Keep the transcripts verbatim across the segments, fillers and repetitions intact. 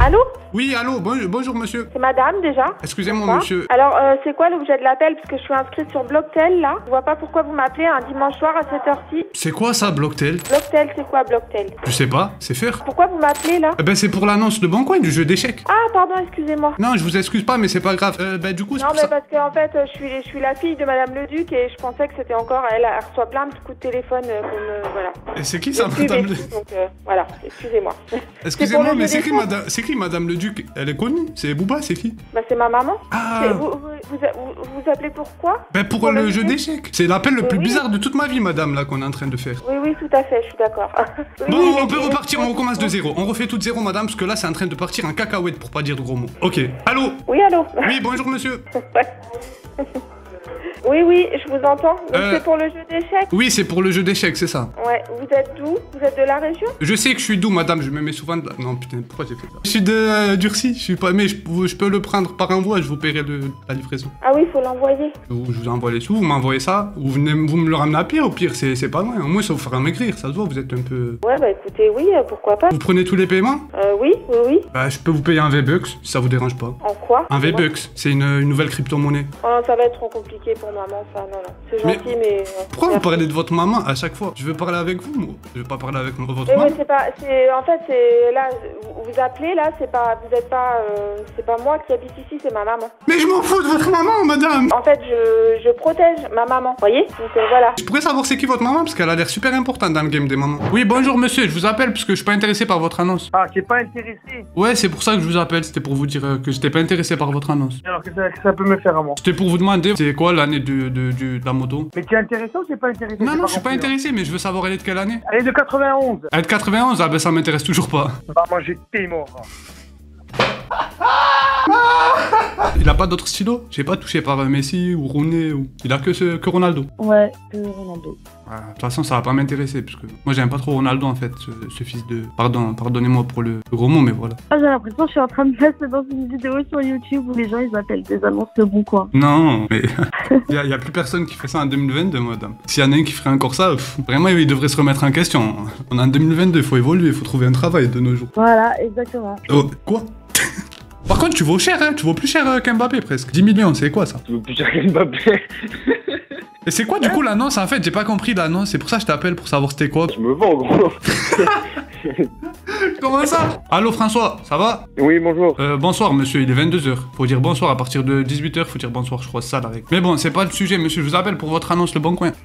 Allô? Oui, allô, bon, bonjour monsieur. C'est madame déjà? Excusez-moi monsieur. Alors, euh, c'est quoi l'objet de l'appel? Parce que je suis inscrite sur Blocktel là. Je vois pas pourquoi vous m'appelez un dimanche soir à cette heure-ci. C'est quoi ça, Blocktel? Blocktel, c'est quoi Blocktel? Je sais pas, c'est faire. Pourquoi vous m'appelez là? Eh ben c'est pour l'annonce de Bancoin du jeu d'échecs. Ah, pardon, excusez-moi. Non, je vous excuse pas, mais c'est pas grave. Euh, ben du coup, c'est Non, pour mais ça. parce que en fait, je suis, je suis la fille de madame Leduc et je pensais que c'était encore elle. Elle reçoit plein de coups de téléphone euh, comme euh, voilà. Et c'est qui ça, Je suis madame le... vêtue, donc euh, voilà, excusez-moi. Excusez-moi, le mais jeu c'est qui, d'échecs. madame... c'est qui madame le Duc? Elle est connue? C'est Booba, c'est qui? Bah, c'est ma maman. Ah. C'est- Vous, vous, vous, vous, vous appelez pourquoi? Ben pour Pour le le jeu jeu d'échecs. C'est l'appel le Oui, plus oui. bizarre de toute ma vie, madame, là, qu'on est en train de faire. Oui, oui, tout à fait, je suis d'accord. Oui, Bon, oui, on mais- peut repartir, on recommence de zéro. On refait tout de zéro, madame, parce que là, c'est en train de partir en cacahuète, pour pas dire de gros mots. Ok. Allô? Oui, allô? Oui, bonjour monsieur. Ouais. Oui, oui, je vous entends. Donc Euh. c'est pour le jeu d'échecs? Oui, c'est pour le jeu d'échecs, c'est ça. Ouais, vous êtes d'où? Vous êtes de la région? Je sais que je suis doux, madame, je me mets souvent de la... Non, putain, pourquoi j'ai fait ça? Je suis de euh, Durcy, je suis pas... Mais je, je peux le prendre par envoi, je vous paierai de la livraison. Ah oui, il faut l'envoyer. Vous- Je vous envoie les sous, vous m'envoyez ça, vous, venez, vous me le ramenez à pied, au pire, c'est c'est pas loin. Au moins, ça vous fera maigrir, ça se voit, vous êtes un peu... Ouais, bah écoutez, oui, euh, pourquoi pas. Vous prenez tous les paiements? Euh, oui, oui, oui. Bah, je peux vous payer un V-Bucks, si ça vous dérange pas. En quoi? Un V-Bucks, c'est une, une nouvelle crypto-monnaie. Oh non, ça va être trop compliqué pour maman, ça, non, non. C'est Mais- gentil, mais... euh, Pourquoi vous merci. parlez de votre maman à chaque fois? Je veux parler avec vous, moi. Je veux pas parler avec votre Mais maman. oui, c'est pas... c'est En fait, c'est... Là, vous vous appelez, là, c'est pas... Vous êtes pas... euh, C'est pas moi qui habite ici, c'est ma maman. Mais je m'en fous de votre maman, madame! En fait, je, je protège ma maman, vous voyez? Donc euh, voilà. Je pourrais savoir c'est qui votre maman parce qu'elle a l'air super importante dans le game des mamans. Oui, bonjour monsieur, je vous appelle parce que je suis pas intéressé par votre annonce. Ah, t'es pas intéressé? Ouais, c'est pour ça que je vous appelle, c'était pour vous dire euh, que j'étais pas intéressé par votre annonce. Alors que ça, que ça peut me faire à moi? C'était pour vous demander c'est quoi l'année de, de, de, de la moto. Mais t'es intéressé ou t'es pas intéressé? Non, J'ai non, je suis pas compris, intéressé, mais je veux savoir elle est de quelle année. hein. Elle est de quatre-vingt-onze. Elle est de quatre-vingt-onze, ah ben ça m'intéresse toujours pas. Va manger tes morts. Il a pas d'autres stylos? J'ai pas touché par euh, Messi ou Rooney ou... Il a que, ce, que Ronaldo. Ouais, que Ronaldo. Ah, de toute façon, ça va pas m'intéresser parce que moi j'aime pas trop Ronaldo en fait, ce, ce fils de... Pardon, pardonnez-moi pour le, le gros mot, mais voilà. Ah, j'ai l'impression que je suis en train de passer dans une vidéo sur YouTube où les gens ils appellent des annonces le bon coin. Non, mais il y, a- y a plus personne qui fait ça en deux mille vingt-deux, madame. S'il y en a un qui ferait encore ça, pff, vraiment il devrait se remettre en question. On est en deux mille vingt-deux, il faut évoluer, il faut trouver un travail de nos jours. Voilà, exactement. Oh, quoi? Par contre, tu vaux cher, hein, tu vaux plus cher euh, qu'Mbappé presque. dix millions, c'est quoi ça? Tu veux plus dire Mbappé? Et c'est quoi du coup l'annonce en fait? J'ai pas compris l'annonce, c'est pour ça que je t'appelle pour savoir c'était quoi. Je me vends, gros. Comment ça? Allô François, ça va? Oui, bonjour. Euh, bonsoir monsieur, il est vingt-deux heures. Faut dire bonsoir à partir de dix-huit heures, faut dire bonsoir, je crois, c'est ça la règle. Mais bon, c'est pas le sujet monsieur, je vous appelle pour votre annonce Le Bon Coin.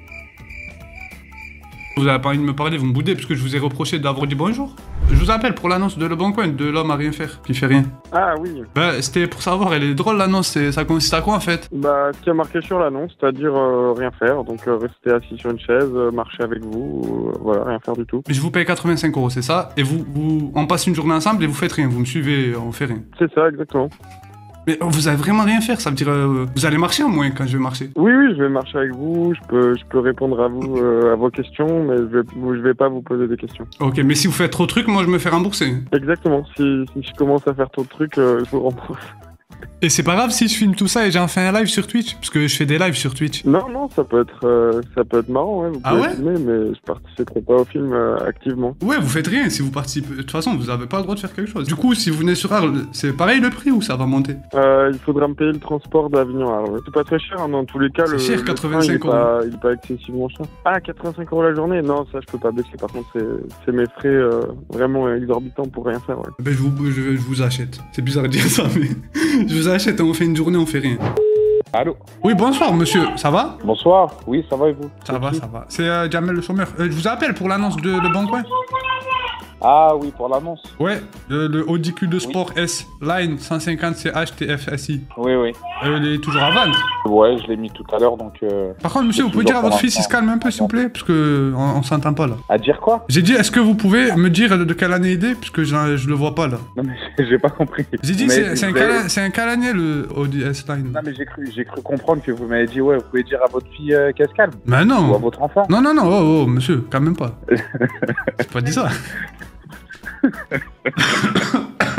Vous avez pas envie de me parler, vous me boudez parce que je vous ai reproché d'avoir dit bonjour. Je vous appelle pour l'annonce de Le Bon Coin, de l'homme à rien faire, qui fait rien. Ah oui. Bah, c'était pour savoir, elle est drôle l'annonce, c'est- ça consiste à quoi en fait? Bah, ce qui a marqué sur l'annonce, c'est-à-dire euh, rien faire. Donc, euh, rester assis sur une chaise, euh, marcher avec vous, euh, voilà, rien faire du tout. Je vous paye quatre-vingt-cinq euros, c'est ça? Et vous, vous, on passe une journée ensemble et vous faites rien, vous me suivez, on fait rien. C'est ça, exactement. Mais oh, vous avez vraiment rien faire, ça veut dire, euh, vous allez marcher au moins quand je vais marcher. Oui, oui, je vais marcher avec vous, je peux, je peux répondre à vous, euh, à vos questions, mais je vais, je vais pas vous poser des questions. Ok, mais si vous faites trop de trucs, moi je me fais rembourser. Exactement, si, si je commence à faire trop de trucs, euh, je vous rembourse. Et c'est pas grave si je filme tout ça et j'en fais un live sur Twitch, parce que je fais des lives sur Twitch. Non, non, ça peut être, euh, ça peut être marrant, ouais, vous Ah pouvez ouais filmer, mais je participerai pas au film euh, activement. Ouais, vous faites rien si vous participez. De toute façon, vous avez pas le droit de faire quelque chose. Du coup, si vous venez sur Arles, c'est pareil le prix ou ça va monter? Euh, il faudra me payer le transport d'Avignon à Arles. Ouais. C'est pas très cher, hein, dans tous les cas. C'est le, cher, le train, quatre-vingt-cinq il est pas, il est pas excessivement cher. Ah, quatre-vingt-cinq euros la journée? Non, ça je peux pas baisser. Par contre, c'est, c'est mes frais euh, vraiment exorbitants pour rien faire. Ouais. Ben, je vous, je, je vous achète. C'est bizarre de dire ça, mais je vous achète et on fait une journée, on fait rien. Allô? Oui, bonsoir monsieur, ça va? Bonsoir, oui, ça va et vous? Ça va, ça va. C'est euh, Jamel le chômeur. Euh, je vous appelle pour l'annonce de Le Bon Coin. Ah oui, pour l'annonce. Ouais, le, le Audi Q deux Sport S Line cent cinquante C H T F S I. Oui, oui. Euh, il est toujours à vendre. Ouais, je l'ai mis tout à l'heure, donc... Euh... Par contre, monsieur, vous pouvez dire à votre fils, il se calme un peu, s'il vous plaît, parce que on, on s'entend pas là. À dire quoi? J'ai dit, est-ce que vous pouvez me dire de quelle année il est, puisque je, je le vois pas là. Non mais j'ai pas compris. J'ai dit, Mais c'est c'est un, vous quelle- avez- c'est un quelle année le Audi S Line? Non mais j'ai cru, j'ai cru comprendre que vous m'avez dit, ouais, vous pouvez dire à votre fille euh, qu'elle se calme. Mais Ou à non. votre enfant. Non, non, non, oh, oh, monsieur, quand même pas. J'ai pas dit ça. C'est qui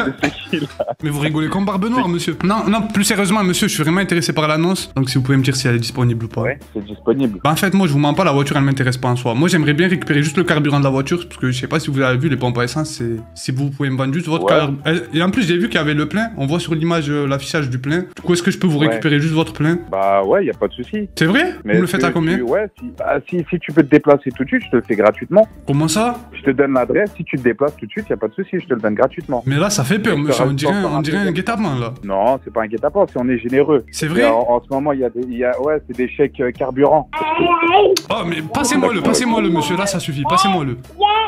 tranquille. Mais vous rigolez comme Barbe Noire, monsieur. Non, non, plus sérieusement, monsieur, je suis vraiment intéressé par l'annonce. Donc si vous pouvez me dire si elle est disponible ou pas. Ouais, c'est disponible. Bah en fait, moi je vous mens pas, la voiture elle m'intéresse pas en soi. Moi j'aimerais bien récupérer juste le carburant de la voiture, parce que je sais pas si vous avez vu les pompes à essence, c'est si vous pouvez me vendre juste votre Ouais. carburant. Et en plus j'ai vu qu'il y avait le plein, on voit sur l'image euh, l'affichage du plein. Du coup est-ce que je peux vous Ouais. récupérer juste votre plein? Bah ouais, y a pas de souci. C'est vrai? Mais Vous me le est-ce faites que à combien? tu- Ouais, si, bah, si, si tu peux te déplacer tout de suite, je te le fais gratuitement. Comment ça? Je te donne l'adresse, si tu te déplaces tout de suite, y a pas de souci, je te le donne gratuitement. Mais là ça fait peur, Mais monsieur, ça on reste dirait, encore on un dirait un peu- guet-apens là. Non, c'est pas un guet-apens, si on est généreux. C'est Et vrai? En, en ce moment, il y a des, il y a, ouais, c'est des chèques euh, carburant. Oh mais passez-moi le, passez-moi le monsieur, là ça suffit, passez-moi le.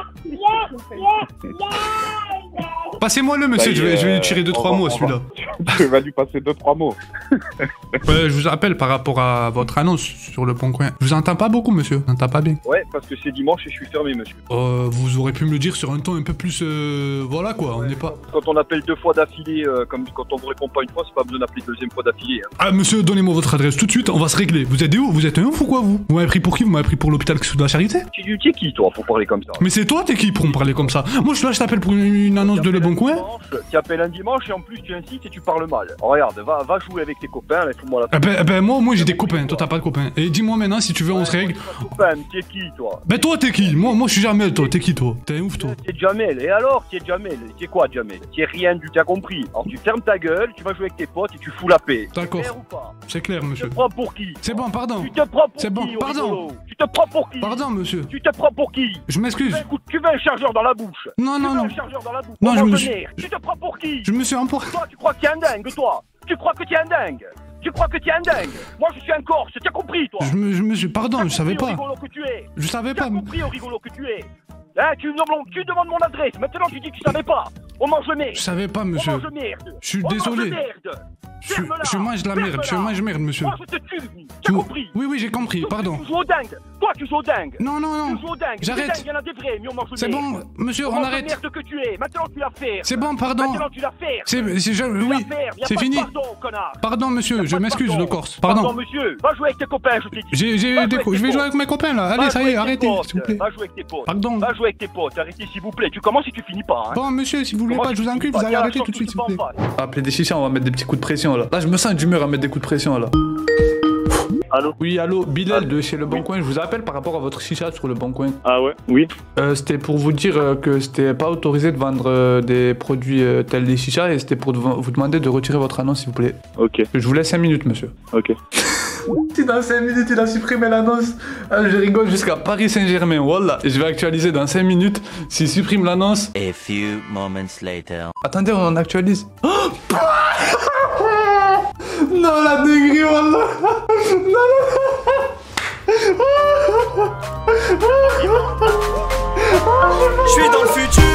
Passez-moi le monsieur, Ça y je vais, est, je vais lui tirer deux on trois va- mots à on celui-là. Tu vas lui passer deux trois mots. Ouais, je vous appelle par rapport à votre annonce sur le Bon Coin. Je vous entends pas beaucoup monsieur, je vous entends pas bien. Ouais, parce que c'est dimanche et je suis fermé, monsieur. Euh, vous aurez pu me le dire sur un ton un peu plus... Euh, voilà quoi, on n'est pas... Quand on appelle deux fois d'affilée, euh, comme quand on vous répond pas une fois, c'est pas besoin d'appeler deuxième fois d'affilée. Hein. Ah monsieur, donnez-moi votre adresse tout de suite, on va se régler. Vous êtes des où? Vous êtes un ouf ou quoi vous? Vous m'avez pris pour qui? Vous m'avez pris pour l'hôpital sous de la Charité? Tu tu es qui, toi, faut parler comme ça? Mais c'est toi, t'es qui pour me parler comme ça? Moi je suis là, je t'appelle pour une, une annonce de Le Bon Coin. Tu appelles un dimanche et en plus tu insistes et tu parles mal. Oh, regarde, va, va jouer avec tes copains, là, fous-moi la Eh ben, eh ben moi, moi j'ai des copains, toi t'as pas de copains. Et dis-moi maintenant si tu veux on se règle. Copain, t'es qui, toi? Ben toi t'es qui? Moi, moi je suis Jamel, toi, t'es qui toi? T'es un ouf toi? T'es Jamel, et alors, t'es Jamel? T'es quoi, Jamel? T'es rien du, t'as compris. Alors tu fermes ta gueule, tu vas jouer avec tes potes et tu fous la paix. D'accord. Clair ou pas? C'est clair Tu monsieur. te prends pour qui? C'est bon, pardon. Tu te prends pour C'est qui, bon, au pardon. rigolo? Tu te prends pour qui? Pardon monsieur. Tu te prends pour qui? Je Tu m'excuse. veux, écoute, tu veux un chargeur dans la bouche? Non, Tu non, veux non. un chargeur dans la bouche? Non, Oh, je me mon suis- tonnerre. Tu te prends pour qui? Je me suis emporté. Toi, tu crois que t'es un dingue, toi? Tu crois que t'es un dingue? Tu crois que t'es un dingue? Moi, je suis un Corse, t'as compris, toi? Je me, je me suis... Pardon, T'as je savais compris pas. au rigolo que tu es? Je savais T'as pas. compris au rigolo que tu es? Hein, tu, demandes, tu demandes mon adresse, maintenant tu dis que tu savais pas. On mange merde. Je savais pas On monsieur. mange merde. Je suis On mange désolé. merde. Je, Ferme-la. je mange de la merde, je Ferme-la. mange merde monsieur. Moi, je te tue. Tu- T'as compris? Oui, oui, j'ai compris, Toi, pardon. Tu joues au dingue. Toi, tu joues au dingue. Non, non, Tu non. joues au dingue. J'arrête. Des dingues, il y en a des vrais, mais on mange C'est merde. bon, monsieur, On on mange arrête. merde que tu es. Maintenant, tu la fermes. C'est bon, pardon. Maintenant, tu la fermes. C'est, c'est, je- Tu oui, la fermes. Y a c'est pas de fini. Pardon, connard. Pardon, monsieur, Y a je pas de m'excuse, pardon. le Corse. Pardon, Pardon. monsieur. Va jouer avec tes copains, je t'ai dit. J'ai, j'ai Va des jouer co- avec je vais tes jouer avec mes copains là. Allez, Va ça jouer y est, avec tes arrêtez, potes. s'il vous plaît. Va jouer avec tes potes. Pardon. Va jouer avec tes potes. Arrêtez, s'il vous plaît. Tu commences et tu finis pas. Hein. Bon, monsieur, si vous voulez Comment pas, je vous tu encule, finis vous pas? allez Tiens, arrêter sors tout de suite, s'il vous tout plaît. en face. Appeler des chichas, on va mettre des petits coups de pression là. Là, je me sens d'humeur à mettre des coups de pression là. Allô? Oui, allô, Bilal de chez Le Bon Coin, je vous appelle par rapport à votre chicha sur Le Bon Coin. Ah ouais? Oui. Euh, c'était pour vous dire euh, que c'était pas autorisé de vendre euh, des produits euh, tels des chichas et c'était pour de- vous demander de retirer votre annonce s'il vous plaît. Ok, Je vous laisse cinq minutes monsieur. ok. Si dans cinq minutes il a supprimé l'annonce, ah, je rigole jusqu'à Paris Saint-Germain, voilà. Et je vais actualiser dans cinq minutes s'il supprime l'annonce. A few moments later. Attendez, on en actualise. Oh non, la dinguerie, wallah. Non, non, non. Je suis dans le futur.